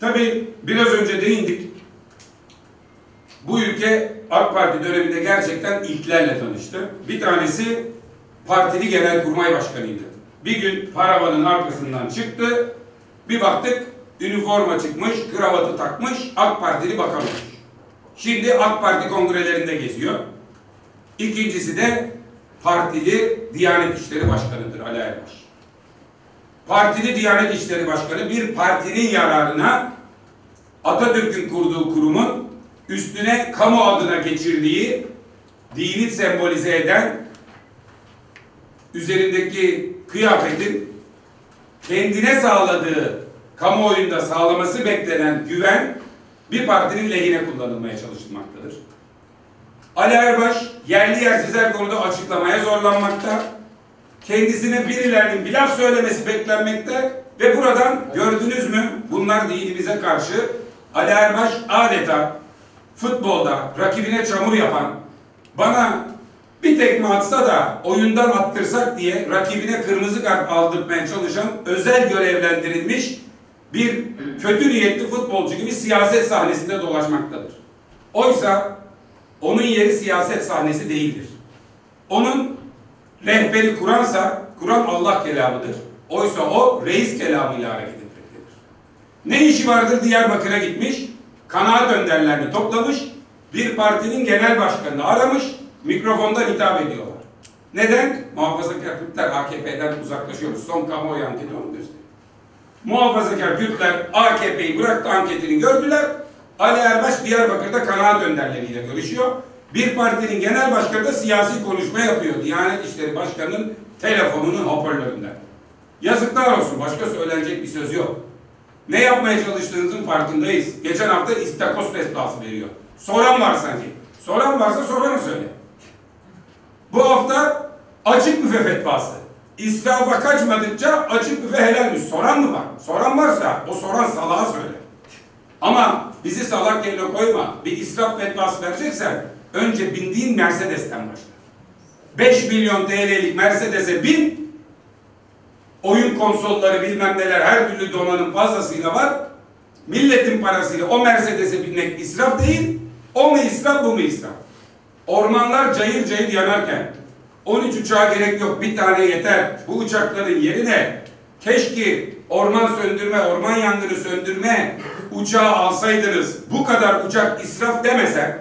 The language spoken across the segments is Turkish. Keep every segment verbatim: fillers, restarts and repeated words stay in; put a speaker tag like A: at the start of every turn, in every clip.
A: Tabii biraz önce değindik. Bu ülke AK Parti döneminde gerçekten ilklerle tanıştı. Bir tanesi partili genelkurmay başkanıydı. Bir gün paravanın arkasından çıktı. Bir baktık üniforma çıkmış, kravatı takmış, AK Partili bakan olmuş. Şimdi AK Parti kongrelerinde geziyor. İkincisi de partili Diyanet İşleri Başkanı'dır Ali Erbaş. Partili Diyanet İşleri Başkanı bir partinin yararına Atatürk'ün kurduğu kurumun üstüne kamu adına geçirdiği dini sembolize eden üzerindeki kıyafetin kendine sağladığı kamuoyunda sağlaması beklenen güven bir partinin lehine kullanılmaya çalışılmaktadır. Ali Erbaş yerli yersiz her konuda açıklamaya zorlanmakta. Kendisine birilerinin bir laf söylemesi beklenmekte ve buradan gördünüz mü bunlar dinimize karşı Ali Erbaş adeta futbolda rakibine çamur yapan, bana bir tekme atsa da oyundan attırsak diye rakibine kırmızı kart aldırmaya çalışan özel görevlendirilmiş bir kötü niyetli futbolcu gibi siyaset sahnesinde dolaşmaktadır. Oysa onun yeri siyaset sahnesi değildir. Onun rehberi Kur'ansa, Kur'an Allah kelamıdır. Oysa o reis kelamıyla hareket etmektedir. Ne işi vardır Diyarbakır'a gitmiş, kanaat önderlerini toplamış, bir partinin genel başkanını aramış, mikrofonda hitap ediyorlar. Neden? Muhafazakar Kürtler A K P'den uzaklaşıyoruz. Son kamuoyu anketi onu gösteriyor. Muhafazakar Kürtler A K P'yi bıraktı anketini gördüler. Ali Erbaş Diyarbakır'da kanaat önderleriyle görüşüyor. Bir partinin genel başkanı da siyasi konuşma yapıyor. Diyanet İşleri Başkanı'nın telefonunun hoparlöründen. Yazıklar olsun. Başka söylenecek bir söz yok. Ne yapmaya çalıştığınızın farkındayız. Geçen hafta istakoz fetvası veriyor. Soran var sanki. Soran varsa soranı söyle. Bu hafta açık büfe fetvası. İsrafa kaçmadıkça açık büfe helalmiş. Soran mı var? Soran varsa o soran salağa söyle. Ama bizi salak yerine koyma. Bir israf fetvası vereceksen önce bindiğin Mercedes'ten başla. beş milyon T L'lik Mercedes'e bin, oyun konsolları bilmem neler her türlü donanım fazlasıyla var. Milletin parasıyla o Mercedes'e binmek israf değil. O mu israf, bu mu israf? Ormanlar cayır cayır yanarken on üç uçağa gerek yok, bir tane yeter. Bu uçakların yerine keşke orman söndürme, orman yangını söndürme uçağı alsaydınız, bu kadar uçak israf demesen,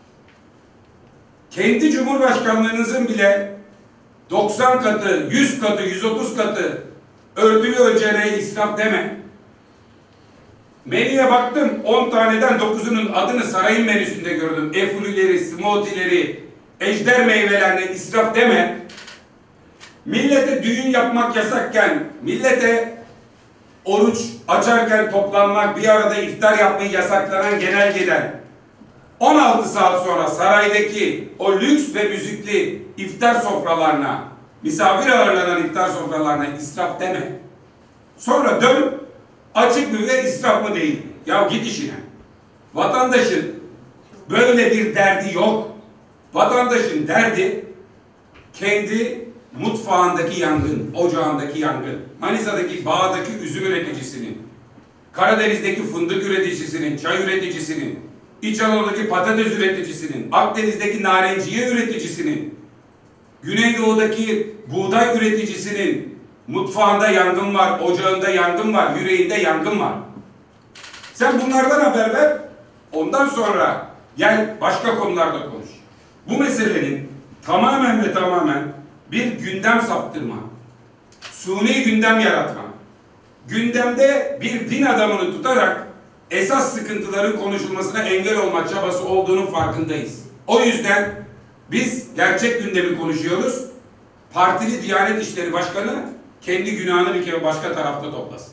A: kendi Cumhurbaşkanlığınızın bile doksan katı, yüz katı, yüz otuz katı örtülü ölçeğe israf deme. Menüye baktım, on taneden dokuzunun adını sarayın menüsünde gördüm. Efurileri, smoothie'leri, ejder meyvelerine israf deme. Millete düğün yapmak yasakken, millete oruç açarken toplanmak, bir arada iftar yapmayı yasaklanan genelgeden on altı saat sonra saraydaki o lüks ve müzikli iftar sofralarına, misafir ağırlanan iftar sofralarına israf deme. Sonra dön, açık büfe israf mı değil mi? Ya git işine. Vatandaşın böyle bir derdi yok. Vatandaşın derdi kendi mutfağındaki yangın, ocağındaki yangın, Manisa'daki bağdaki üzüm üreticisinin, Karadeniz'deki fındık üreticisinin, çay üreticisinin, İç Anadolu'daki patates üreticisinin, Akdeniz'deki narenciye üreticisinin, Güneydoğu'daki buğday üreticisinin mutfağında yangın var, ocağında yangın var, yüreğinde yangın var. Sen bunlardan haber ver, ondan sonra gel başka konularda konuş. Bu meselenin tamamen ve tamamen bir gündem saptırma, suni gündem yaratma, gündemde bir din adamını tutarak esas sıkıntıların konuşulmasına engel olma çabası olduğunun farkındayız. O yüzden biz gerçek gündemi konuşuyoruz. Partili Diyanet İşleri Başkanı kendi günahını bir kere başka tarafta toplasın.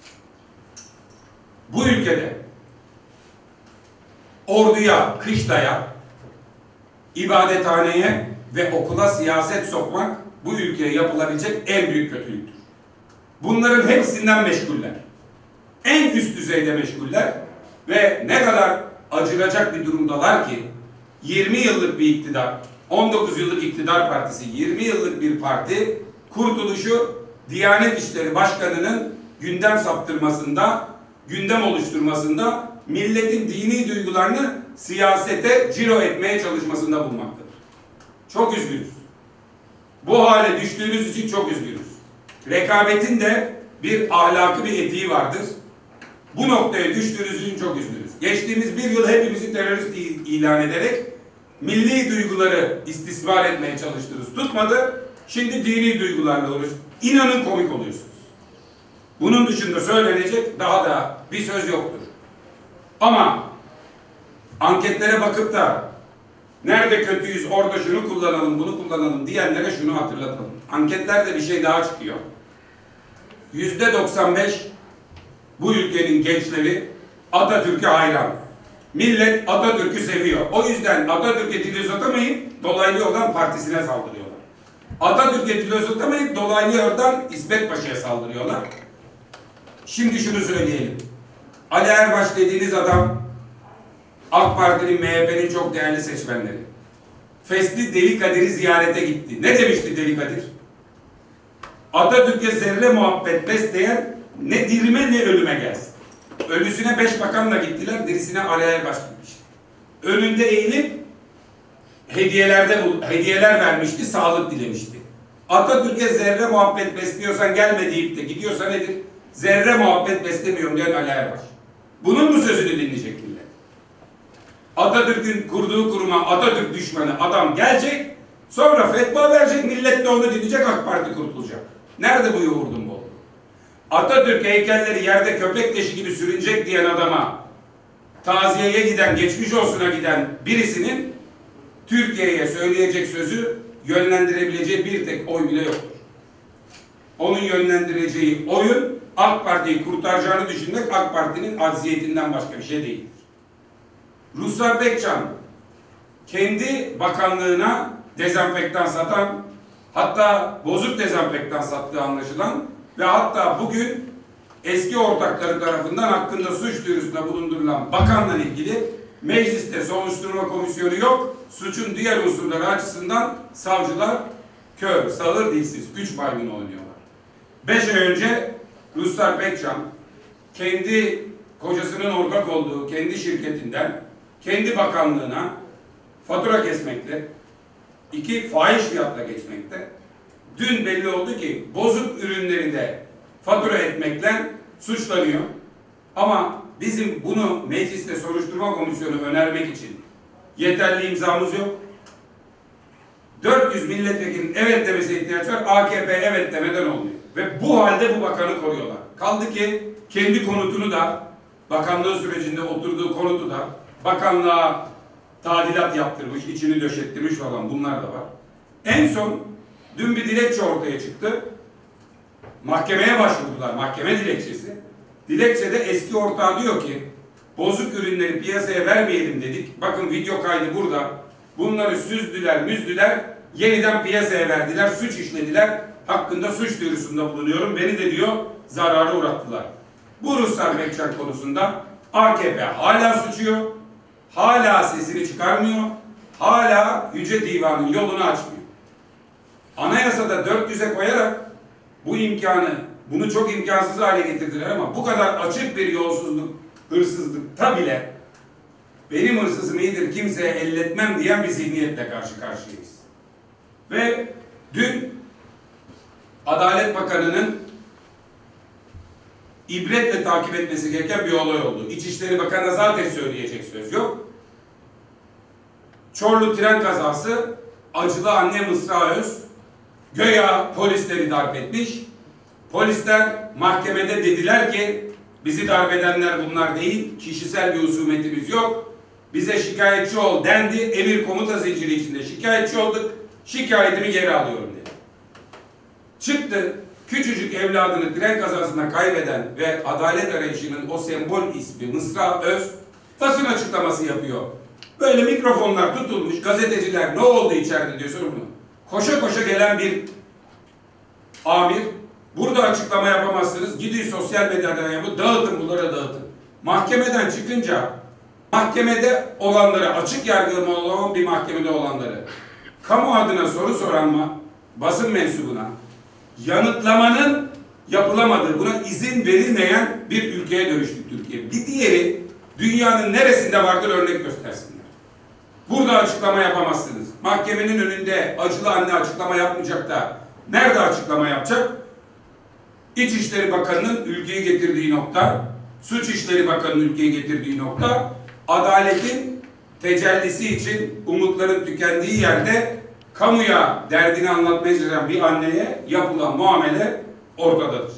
A: Bu ülkede orduya, kışlaya, ibadethaneye ve okula siyaset sokmak bu ülkeye yapılabilecek en büyük kötülüktür. Bunların hepsinden meşguller. En üst düzeyde meşguller ve ne kadar acınacak bir durumdalar ki yirmi yıllık bir iktidar, on dokuz yıllık iktidar partisi, yirmi yıllık bir parti kurtuluşu Diyanet İşleri Başkanı'nın gündem saptırmasında gündem oluşturmasında, milletin dini duygularını siyasete ciro etmeye çalışmasında bulunmaktadır. Çok üzgünüz. Bu hale düştüğünüz için çok üzgünüz. Rekabetin de bir ahlakı, bir etiği vardır. Bu noktaya düştüğünüz için çok üzgünüz. Geçtiğimiz bir yıl hepimizi terörist ilan ederek milli duyguları istismar etmeye çalıştınız. Tutmadı. Şimdi dini duygularla uğraş. İnanın komik oluyorsunuz. Bunun dışında söylenecek daha da bir söz yoktur. Ama anketlere bakıp da nerede kötüyüz, orada şunu kullanalım, bunu kullanalım diyenlere şunu hatırlatalım. Anketlerde bir şey daha çıkıyor. Yüzde doksan beş bu ülkenin gençleri Atatürk'e hayran. Millet Atatürk'ü seviyor. O yüzden Atatürk'e dil uzatamayıp dolaylı yoldan partisine saldırıyorlar. Atatürk'e dil uzatamayıp dolaylı yoldan İsmet Paşa'ya saldırıyorlar. Şimdi şunu söyleyelim. Ali Erbaş dediğiniz adam AK Parti'nin, M H P'nin çok değerli seçmenleri. Fesli Deli Kadir'i ziyarete gitti. Ne demişti Deli Kadir? Atatürk'e zerre muhabbet besleyen ne dirime ne ölüme gelsin. Ölüsüne beş bakanla gittiler, dirisine Ali Erbaş gitmiş. Önünde eğilip hediyelerde hediyeler vermişti, sağlık dilemişti. Atatürk'e zerre muhabbet besliyorsan gelme deyip de gidiyorsa nedir? Zerre muhabbet beslemiyorum diyen Ali Erbaş. Bunun mu sözünü dinleyecek millet? Atatürk'ün kurduğu kuruma Atatürk düşmanı adam gelecek, sonra fetva verecek, millet de onu dinleyecek, AK Parti kurtulacak. Nerede bu yoğurdun bu? Atatürk heykelleri yerde köpek leşi gibi sürünecek diyen adama, taziyeye giden, geçmiş olsuna giden birisinin Türkiye'ye söyleyecek sözü, yönlendirebileceği bir tek oy bile yoktur. Onun yönlendireceği oyun AK Parti'yi kurtaracağını düşünmek AK Parti'nin acziyetinden başka bir şey değildir. Ruslar Bekcan kendi bakanlığına dezenfektan satan, hatta bozuk dezenfektan sattığı anlaşılan ve hatta bugün eski ortakları tarafından hakkında suç duyurusunda bulundurulan bakanla ilgili mecliste soruşturma komisyonu yok. Suçun diğer unsurları açısından savcılar kör, sağır, dilsiz, güç maymunu oynuyorlar. Beş ay önce Ruslar Bekcan kendi kocasının ortak olduğu kendi şirketinden kendi bakanlığına fatura kesmekle, iki fahiş fiyatla geçmekte. Dün belli oldu ki bozuk ürünlerinde fatura etmekle suçlanıyor. Ama bizim bunu mecliste soruşturma komisyonu önermek için yeterli imzamız yok. dört yüz milletvekilinin evet demesine ihtiyaç var. A K P evet demeden olmuyor. Ve bu halde bu bakanı koruyorlar. Kaldı ki kendi konutunu da, bakanlığı sürecinde oturduğu konutu da bakanlığa tadilat yaptırmış, içini döşettirmiş falan, bunlar da var. En son dün bir dilekçe ortaya çıktı. Mahkemeye başvurdular, mahkeme dilekçesi. Dilekçede eski ortağı diyor ki bozuk ürünleri piyasaya vermeyelim dedik. Bakın video kaydı burada. Bunları süzdüler, müzdüler, yeniden piyasaya verdiler, suç işlediler. Hakkında suç duyurusunda bulunuyorum. Beni de diyor zarara uğrattılar. Bu Ruslar Bekcan konusunda A K P hala suçuyor. Hala sesini çıkarmıyor. Hala Yüce Divan'ın yolunu açmıyor. Anayasada dört yüze koyarak bu imkanı, bunu çok imkansız hale getirdiler ama bu kadar açık bir yolsuzluk, hırsızlıkta bile benim hırsızım iyidir, kimseye elletmem diyen bir zihniyetle karşı karşıyayız. Ve dün Adalet Bakanı'nın ibretle takip etmesi gereken bir olay oldu. İçişleri Bakanı'na zaten söyleyecek söz yok. Çorlu tren kazası, acılı anne Mısra Öz göya polisleri darp etmiş. Polisler mahkemede dediler ki bizi darp edenler bunlar değil, kişisel bir husumetimiz yok. Bize şikayetçi ol dendi, emir komuta zinciri içinde şikayetçi olduk, şikayetimi geri alıyorum dedi. Çıktı, küçücük evladını tren kazasında kaybeden ve adalet arayışının o sembol ismi Mısra Öz basın açıklaması yapıyor. Böyle mikrofonlar tutulmuş, gazeteciler ne oldu içeride diyor sorumlu. Koşa koşa gelen bir amir, burada açıklama yapamazsınız, gidin sosyal medyadan yapın, dağıtın bunlara dağıtın. Mahkemeden çıkınca, mahkemede olanları, açık yargılama olan bir mahkemede olanları, kamu adına soru soran basın mensubuna yanıtlamanın yapılamadığı, buna izin verilmeyen bir ülkeye dönüştü Türkiye. Bir diğeri, dünyanın neresinde vardır örnek göstersinler. Burada açıklama yapamazsınız. Mahkemenin önünde acılı anne açıklama yapmayacak da nerede açıklama yapacak? İçişleri Bakanı'nın ülkeyi getirdiği nokta, Suç İşleri Bakanı'nın ülkeyi getirdiği nokta, adaletin tecellisi için umutların tükendiği yerde kamuya derdini anlatmaya çalışan bir anneye yapılan muamele ortadadır.